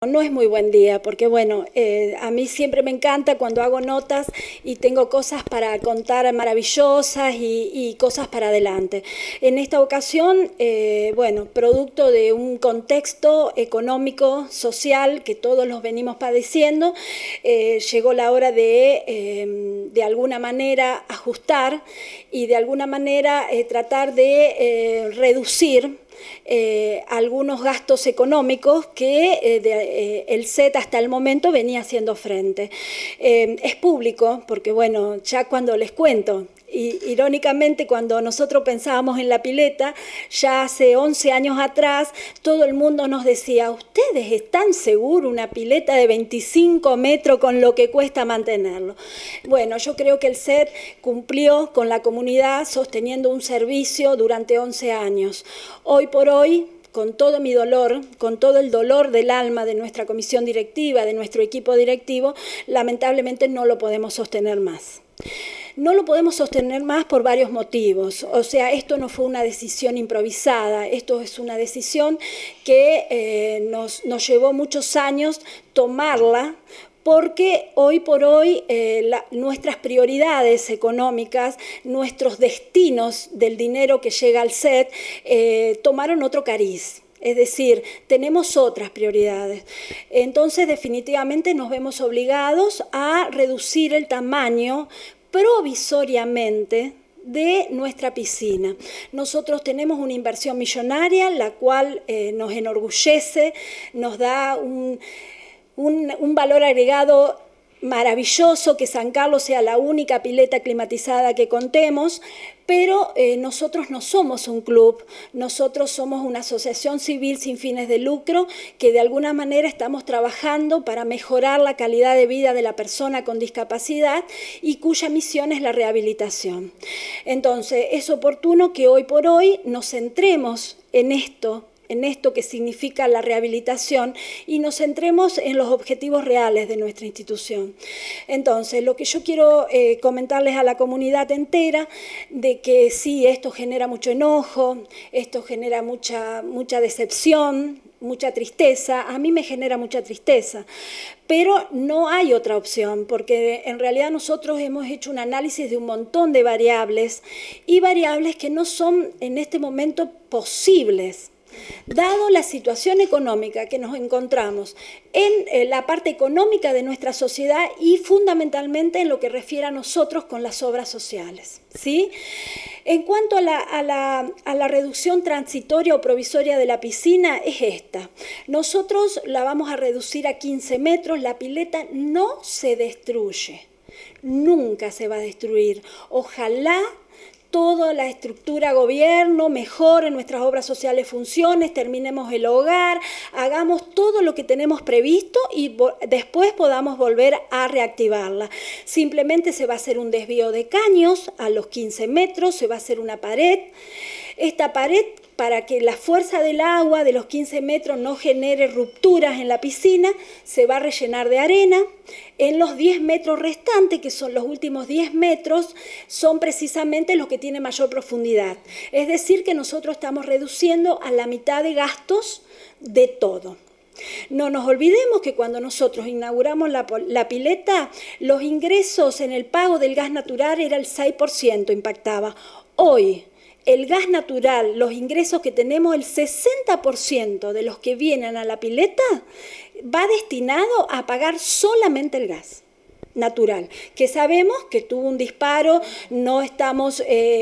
No es muy buen día porque, bueno, a mí siempre me encanta cuando hago notas y tengo cosas para contar maravillosas y cosas para adelante. En esta ocasión, bueno, producto de un contexto económico, social, que todos los venimos padeciendo, llegó la hora de alguna manera ajustar y de alguna manera tratar de reducir algunos gastos económicos que el SET hasta el momento venía haciendo frente. Es público, porque bueno, ya cuando les cuento, irónicamente cuando nosotros pensábamos en la pileta, ya hace 11 años atrás, todo el mundo nos decía, ¿ustedes están seguros una pileta de 25 metros con lo que cuesta mantenerlo? Bueno, yo creo que el SET cumplió con la comunidad sosteniendo un servicio durante 11 años. Hoy por hoy, con todo mi dolor, con todo el dolor del alma de nuestra comisión directiva, de nuestro equipo directivo, lamentablemente no lo podemos sostener más. No lo podemos sostener más por varios motivos. O sea, esto no fue una decisión improvisada, esto es una decisión que nos llevó muchos años tomarla, porque hoy por hoy nuestras prioridades económicas, nuestros destinos del dinero que llega al SET, tomaron otro cariz. Es decir, tenemos otras prioridades. Entonces, definitivamente nos vemos obligados a reducir el tamaño provisoriamente de nuestra piscina. Nosotros tenemos una inversión millonaria, la cual nos enorgullece, nos da un valor agregado maravilloso, que San Carlos sea la única pileta climatizada que contemos, pero nosotros no somos un club, nosotros somos una asociación civil sin fines de lucro que de alguna manera estamos trabajando para mejorar la calidad de vida de la persona con discapacidad y cuya misión es la rehabilitación. Entonces, es oportuno que hoy por hoy nos centremos en esto que significa la rehabilitación y nos centremos en los objetivos reales de nuestra institución. Entonces, lo que yo quiero comentarles a la comunidad entera, de que sí, esto genera mucho enojo, esto genera mucha decepción, mucha tristeza, a mí me genera mucha tristeza, pero no hay otra opción, porque en realidad nosotros hemos hecho un análisis de un montón de variables y variables que no son en este momento posibles. Dado la situación económica que nos encontramos en la parte económica de nuestra sociedad y fundamentalmente en lo que refiere a nosotros con las obras sociales, ¿sí? En cuanto a la reducción transitoria o provisoria de la piscina, es esta. Nosotros la vamos a reducir a 15 metros, la pileta no se destruye, nunca se va a destruir. Ojalá toda la estructura gobierno, mejore nuestras obras sociales funciones, terminemos el hogar, hagamos todo lo que tenemos previsto y después podamos volver a reactivarla. Simplemente se va a hacer un desvío de caños a los 15 metros, se va a hacer una pared. Esta pared, para que la fuerza del agua de los 15 metros no genere rupturas en la piscina, se va a rellenar de arena. En los 10 metros restantes, que son los últimos 10 metros, son precisamente los que tienen mayor profundidad. Es decir, que nosotros estamos reduciendo a la mitad de gastos de todo. No nos olvidemos que cuando nosotros inauguramos la pileta, los ingresos en el pago del gas natural era el 6%, impactaba. Hoy, el gas natural, los ingresos que tenemos, el 60% de los que vienen a la pileta va destinado a pagar solamente el gas natural, que sabemos que tuvo un disparo, no estamos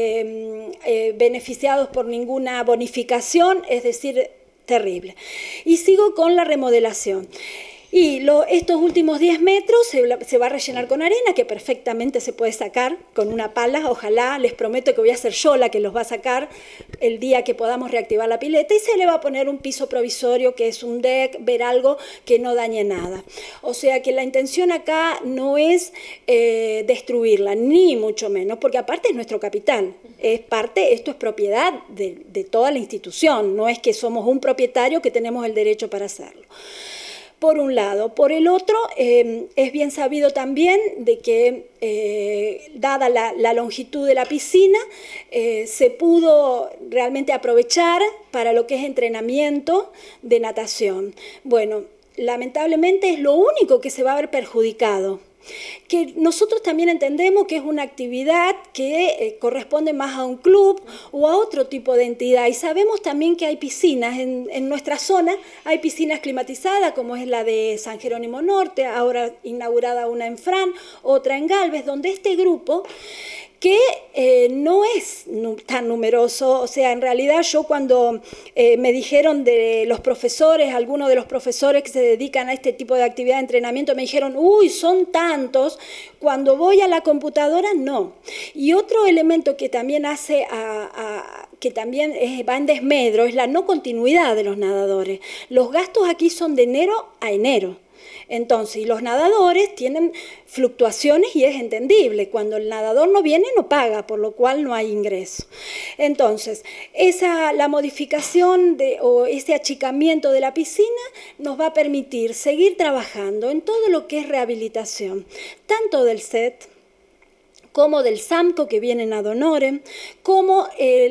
beneficiados por ninguna bonificación, es decir, terrible. Y sigo con la remodelación. Y estos últimos 10 metros se va a rellenar con arena, que perfectamente se puede sacar con una pala. Ojalá, les prometo que voy a ser yo la que los va a sacar el día que podamos reactivar la pileta. Y se le va a poner un piso provisorio, que es un deck, ver algo que no dañe nada. O sea que la intención acá no es destruirla, ni mucho menos, porque aparte es nuestro capital. Esto es propiedad de toda la institución. No es que somos un propietario que tenemos el derecho para hacerlo. Por un lado. Por el otro, es bien sabido también de que, dada la longitud de la piscina, se pudo realmente aprovechar para lo que es entrenamiento de natación. Bueno, lamentablemente es lo único que se va a ver perjudicado. Que nosotros también entendemos que es una actividad que corresponde más a un club o a otro tipo de entidad, y sabemos también que hay piscinas en nuestra zona, hay piscinas climatizadas como es la de San Jerónimo Norte, ahora inaugurada una en Fran, otra en Galvez, donde este grupo que no es tan numeroso, o sea, en realidad yo cuando me dijeron de los profesores, algunos de los profesores que se dedican a este tipo de actividad de entrenamiento, me dijeron, uy, son tantos, cuando voy a la computadora, no. Y otro elemento que también hace que también va en desmedro es la no continuidad de los nadadores. Los gastos aquí son de enero a enero. Entonces, y los nadadores tienen fluctuaciones y es entendible. Cuando el nadador no viene, no paga, por lo cual no hay ingreso. Entonces, la modificación o ese achicamiento de la piscina nos va a permitir seguir trabajando en todo lo que es rehabilitación, tanto del set, como del SAMCO que vienen ad honorem, como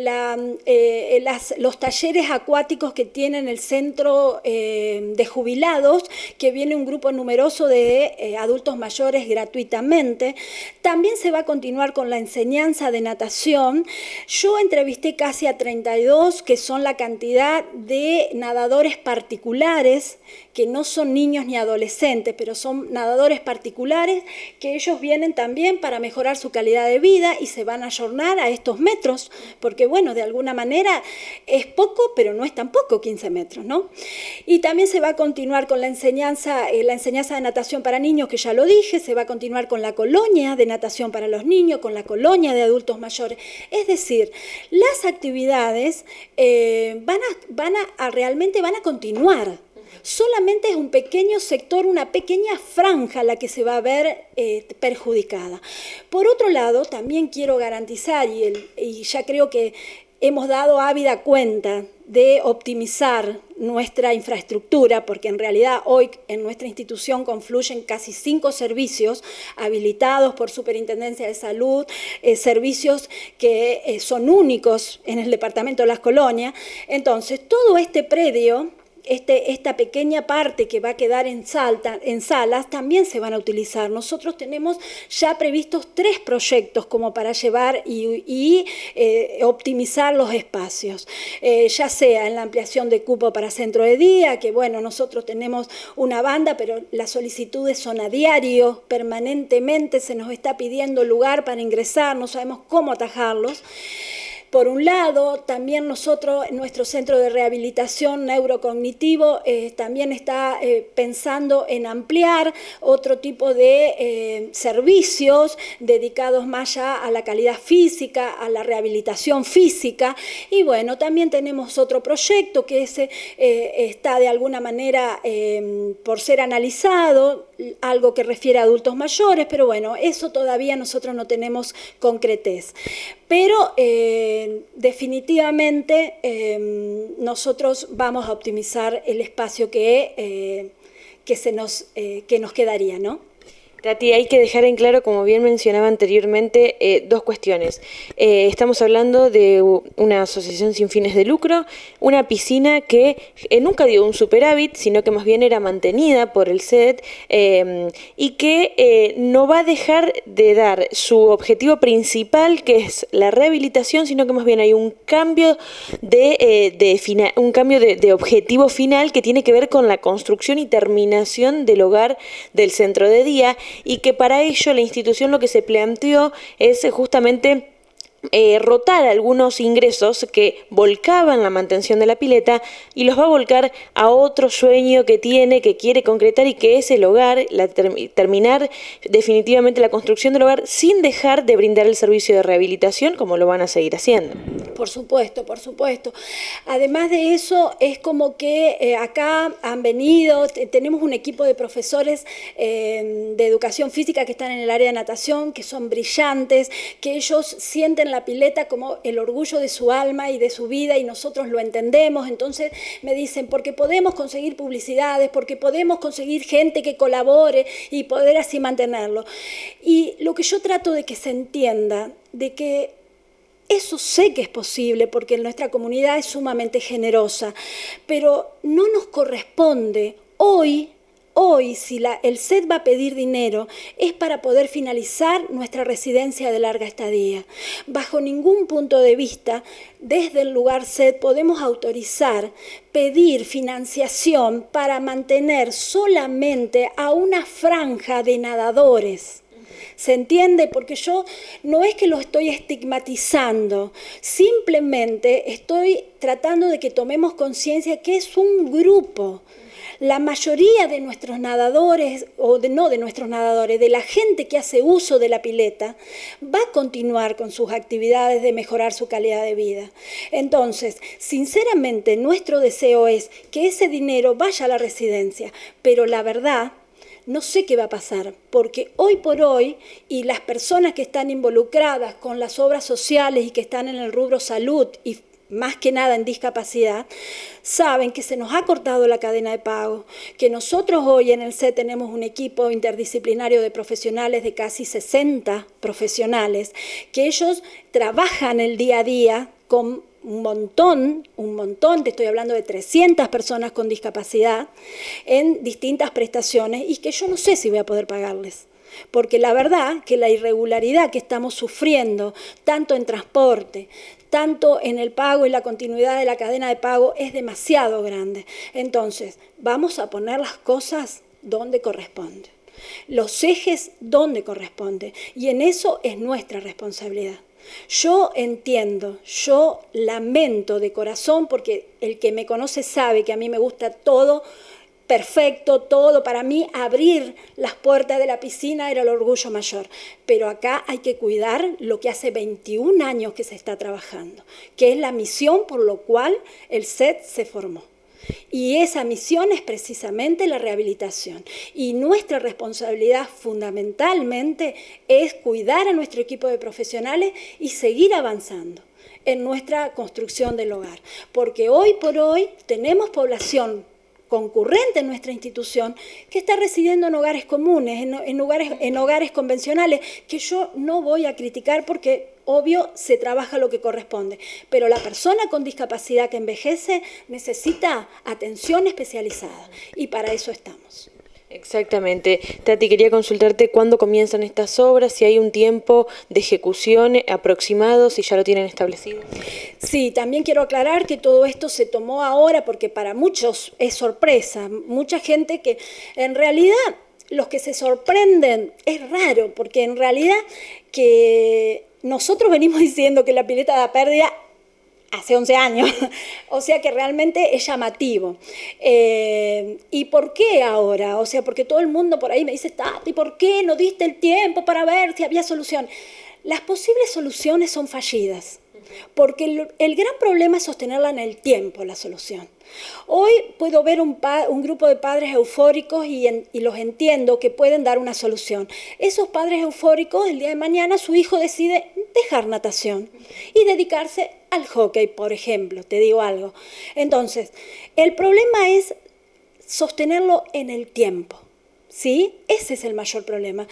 los talleres acuáticos que tienen el centro de jubilados, que viene un grupo numeroso de adultos mayores gratuitamente. También se va a continuar con la enseñanza de natación. Yo entrevisté casi a 32, que son la cantidad de nadadores particulares, que no son niños ni adolescentes, pero son nadadores particulares, que ellos vienen también para mejorar su calidad de vida y se van a ayornar a estos metros, porque bueno, de alguna manera es poco, pero no es tan poco 15 metros, ¿no? Y también se va a continuar con la enseñanza de natación para niños, que ya lo dije, se va a continuar con la colonia de natación para los niños, con la colonia de adultos mayores. Es decir, las actividades realmente van a continuar. Solamente es un pequeño sector, una pequeña franja la que se va a ver perjudicada. Por otro lado, también quiero garantizar, y ya creo que hemos dado ávida cuenta de optimizar nuestra infraestructura, porque en realidad hoy en nuestra institución confluyen casi 5 servicios habilitados por Superintendencia de Salud, servicios que son únicos en el departamento de Las Colonias. Entonces, todo este predio, esta pequeña parte que va a quedar en salas, también se van a utilizar. Nosotros tenemos ya previstos 3 proyectos como para llevar y optimizar los espacios, ya sea en la ampliación de cupo para centro de día, que bueno, nosotros tenemos una banda, pero las solicitudes son a diario, permanentemente se nos está pidiendo lugar para ingresar, no sabemos cómo atajarlos. Por un lado, también nosotros, nuestro centro de rehabilitación neurocognitivo también está pensando en ampliar otro tipo de servicios dedicados más ya a la calidad física, a la rehabilitación física. Y bueno, también tenemos otro proyecto que está de alguna manera por ser analizado, algo que refiere a adultos mayores, pero bueno, eso todavía nosotros no tenemos concretez. Pero definitivamente nosotros vamos a optimizar el espacio que nos quedaría, ¿no? Tati, hay que dejar en claro, como bien mencionaba anteriormente, 2 cuestiones. Estamos hablando de una asociación sin fines de lucro, una piscina que nunca dio un superávit, sino que más bien era mantenida por el SED y que no va a dejar de dar su objetivo principal, que es la rehabilitación, sino que más bien hay un cambio de objetivo final que tiene que ver con la construcción y terminación del hogar del centro de día, y que para ello la institución lo que se planteó es justamente rotar algunos ingresos que volcaban la mantención de la pileta y los va a volcar a otro sueño que quiere concretar, y que es el hogar, terminar definitivamente la construcción del hogar sin dejar de brindar el servicio de rehabilitación, como lo van a seguir haciendo. Por supuesto, por supuesto. Además de eso, es como que acá han venido, tenemos un equipo de profesores de educación física que están en el área de natación, que son brillantes, que ellos sienten la pileta como el orgullo de su alma y de su vida, y nosotros lo entendemos. Entonces me dicen, porque podemos conseguir publicidades, porque podemos conseguir gente que colabore y poder así mantenerlo. Y lo que yo trato de que se entienda, de que eso sé que es posible, porque nuestra comunidad es sumamente generosa, pero no nos corresponde hoy hoy, si el SED va a pedir dinero, es para poder finalizar nuestra residencia de larga estadía. Bajo ningún punto de vista, desde el lugar SED podemos autorizar, pedir financiación para mantener solamente a una franja de nadadores. ¿Se entiende? Porque yo no es que lo estoy estigmatizando, simplemente estoy tratando de que tomemos conciencia que es un grupo. La mayoría de nuestros nadadores, no de nuestros nadadores, de la gente que hace uso de la pileta, va a continuar con sus actividades de mejorar su calidad de vida. Entonces, sinceramente, nuestro deseo es que ese dinero vaya a la residencia, pero la verdad, no sé qué va a pasar, porque hoy por hoy, y las personas que están involucradas con las obras sociales y que están en el rubro salud y más que nada en discapacidad, saben que se nos ha cortado la cadena de pago, que nosotros hoy en el SED tenemos un equipo interdisciplinario de profesionales de casi 60 profesionales, que ellos trabajan el día a día con un montón, te estoy hablando de 300 personas con discapacidad en distintas prestaciones y que yo no sé si voy a poder pagarles. Porque la verdad que la irregularidad que estamos sufriendo, tanto en transporte, tanto en el pago y la continuidad de la cadena de pago, es demasiado grande. Entonces, vamos a poner las cosas donde corresponde, los ejes donde corresponde, y en eso es nuestra responsabilidad. Yo entiendo, yo lamento de corazón, porque el que me conoce sabe que a mí me gusta todo perfecto, todo. Para mí abrir las puertas de la piscina era el orgullo mayor, pero acá hay que cuidar lo que hace 21 años que se está trabajando, que es la misión por lo cual el SED se formó. Y esa misión es precisamente la rehabilitación. Y nuestra responsabilidad fundamentalmente es cuidar a nuestro equipo de profesionales y seguir avanzando en nuestra construcción del hogar. Porque hoy por hoy tenemos población concurrente en nuestra institución que está residiendo en hogares comunes, en hogares convencionales, que yo no voy a criticar porque obvio se trabaja lo que corresponde, pero la persona con discapacidad que envejece necesita atención especializada y para eso estamos. Exactamente. Tati, quería consultarte cuándo comienzan estas obras, si hay un tiempo de ejecución aproximado, si ya lo tienen establecido. Sí, también quiero aclarar que todo esto se tomó ahora porque para muchos es sorpresa. Mucha gente que en realidad los que se sorprenden es raro, porque en realidad que nosotros venimos diciendo que la pileta da pérdida hace 11 años, o sea que realmente es llamativo. ¿Y por qué ahora? O sea, porque todo el mundo por ahí me dice, Tati, ¿por qué no diste el tiempo para ver si había solución? Las posibles soluciones son fallidas, porque el gran problema es sostenerla en el tiempo, la solución. Hoy puedo ver un grupo de padres eufóricos y los entiendo que pueden dar una solución. Esos padres eufóricos, el día de mañana su hijo decide dejar natación y dedicarse al hockey, por ejemplo, te digo algo. Entonces, el problema es sostenerlo en el tiempo. ¿Sí? Ese es el mayor problema.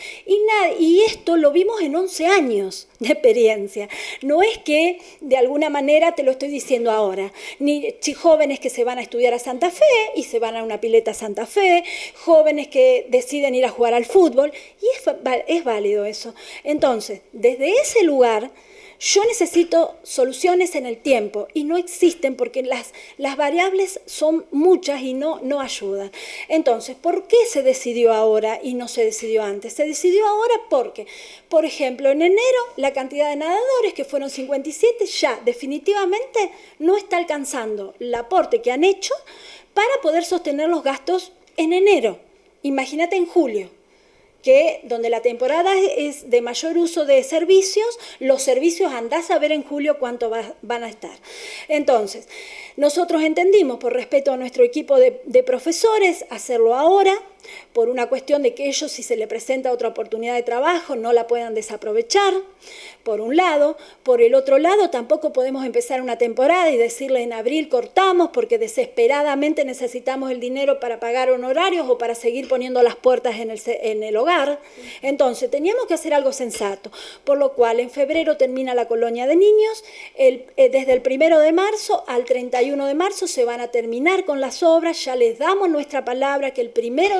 Y esto lo vimos en 11 años de experiencia. No es que de alguna manera te lo estoy diciendo ahora. Ni jóvenes que se van a estudiar a Santa Fe y se van a una pileta a Santa Fe, jóvenes que deciden ir a jugar al fútbol, y es válido eso. Entonces, desde ese lugar, yo necesito soluciones en el tiempo y no existen porque las variables son muchas y no ayudan. Entonces, ¿por qué se decidió ahora y no se decidió antes? Se decidió ahora porque, por ejemplo, en enero la cantidad de nadadores, que fueron 57, ya definitivamente no está alcanzando el aporte que han hecho para poder sostener los gastos en enero. Imagínate en julio, que donde la temporada es de mayor uso de servicios, los servicios andás a ver en julio cuánto van a estar. Entonces, nosotros entendimos, por respeto a nuestro equipo de profesores, hacerlo ahora, por una cuestión de que ellos, si se les presenta otra oportunidad de trabajo, no la puedan desaprovechar, por un lado. Por el otro lado, tampoco podemos empezar una temporada y decirle en abril cortamos porque desesperadamente necesitamos el dinero para pagar honorarios o para seguir poniendo las puertas en el hogar. Entonces, teníamos que hacer algo sensato, por lo cual en febrero termina la colonia de niños, desde el 1 de marzo al 31 de marzo se van a terminar con las obras, ya les damos nuestra palabra que el 1 de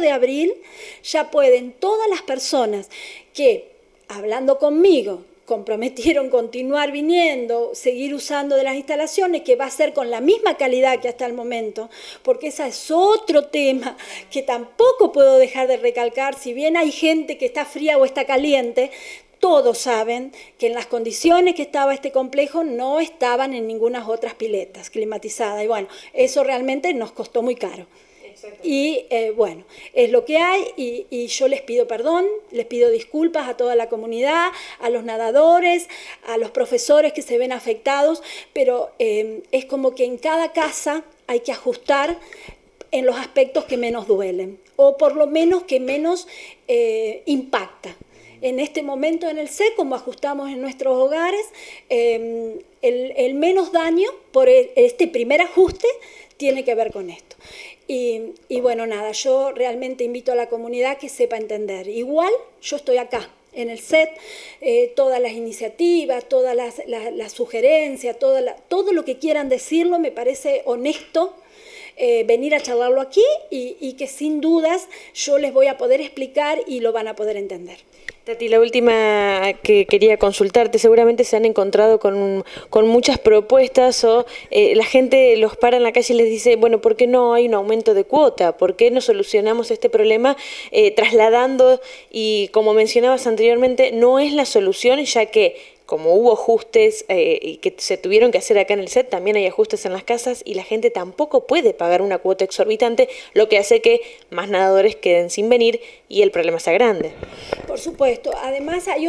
de abril ya pueden todas las personas que, hablando conmigo, comprometieron continuar viniendo, seguir usando de las instalaciones, que va a ser con la misma calidad que hasta el momento, porque ese es otro tema que tampoco puedo dejar de recalcar. Si bien hay gente que está fría o está caliente, todos saben que en las condiciones que estaba este complejo no estaban en ninguna otras piletas climatizadas. Y bueno, eso realmente nos costó muy caro. Y bueno, es lo que hay y yo les pido perdón, les pido disculpas a toda la comunidad, a los nadadores, a los profesores que se ven afectados, pero es como que en cada casa hay que ajustar en los aspectos que menos duelen, o por lo menos que menos impacta. En este momento en el CET, como ajustamos en nuestros hogares, el menos daño por este primer ajuste tiene que ver con esto. Y bueno, nada, yo realmente invito a la comunidad que sepa entender. Igual yo estoy acá en el CET, todas las iniciativas, todas las sugerencias, todo lo que quieran decirlo me parece honesto. Venir a charlarlo aquí y que sin dudas yo les voy a poder explicar y lo van a poder entender. Tati, la última que quería consultarte, seguramente se han encontrado con muchas propuestas o la gente los para en la calle y les dice, bueno, ¿por qué no hay un aumento de cuota? ¿Por qué no solucionamos este problema trasladando? Y como mencionabas anteriormente, no es la solución, ya que como hubo ajustes y que se tuvieron que hacer acá en el CET, también hay ajustes en las casas y la gente tampoco puede pagar una cuota exorbitante, lo que hace que más nadadores queden sin venir y el problema sea grande. Por supuesto. Además hay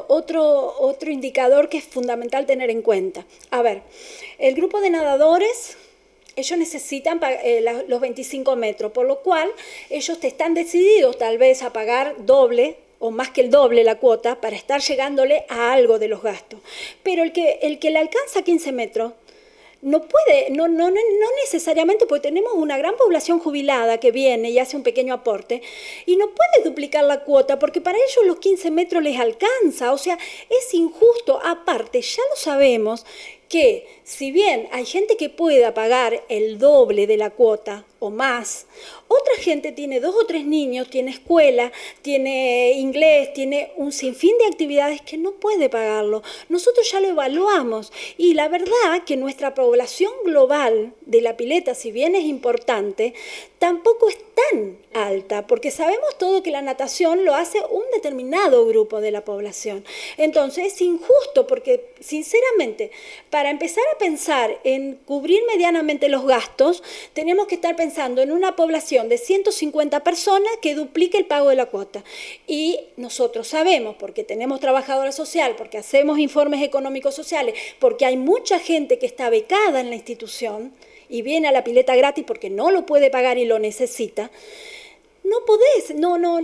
otro indicador que es fundamental tener en cuenta. A ver, el grupo de nadadores, ellos necesitan los 25 metros, por lo cual ellos están decididos tal vez a pagar doble o más que el doble la cuota para estar llegándole a algo de los gastos. Pero el que le alcanza 15 metros no puede, no necesariamente, porque tenemos una gran población jubilada que viene y hace un pequeño aporte, y no puede duplicar la cuota, porque para ellos los 15 metros les alcanza, o sea, es injusto. Aparte, ya lo sabemos, que si bien hay gente que pueda pagar el doble de la cuota o más, otra gente tiene 2 o 3 niños, tiene escuela, tiene inglés, tiene un sinfín de actividades que no puede pagarlo. Nosotros ya lo evaluamos y la verdad que nuestra población global de la pileta, si bien es importante, tampoco es tan alta, porque sabemos todo que la natación lo hace un determinado grupo de la población. Entonces es injusto porque, sinceramente, para empezar a pensar en cubrir medianamente los gastos, tenemos que estar pensando en una población de 150 personas que duplique el pago de la cuota. Y nosotros sabemos, porque tenemos trabajadora social, porque hacemos informes económicos sociales, porque hay mucha gente que está becada en la institución y viene a la pileta gratis porque no lo puede pagar y lo necesita. No podés,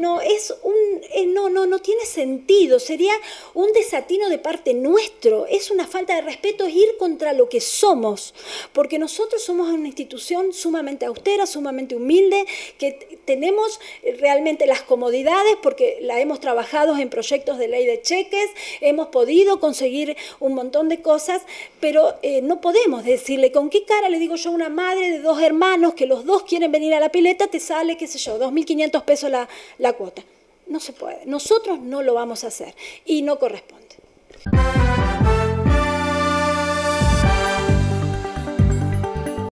no tiene sentido, sería un desatino de parte nuestro, es una falta de respeto, es ir contra lo que somos, porque nosotros somos una institución sumamente austera, sumamente humilde, que tenemos realmente las comodidades porque la hemos trabajado en proyectos de ley de cheques, hemos podido conseguir un montón de cosas, pero no podemos decirle, ¿con qué cara le digo yo a una madre de 2 hermanos que los 2 quieren venir a la pileta, te sale, qué sé yo, 2.500 pesos la cuota? No se puede. Nosotros no lo vamos a hacer y no corresponde.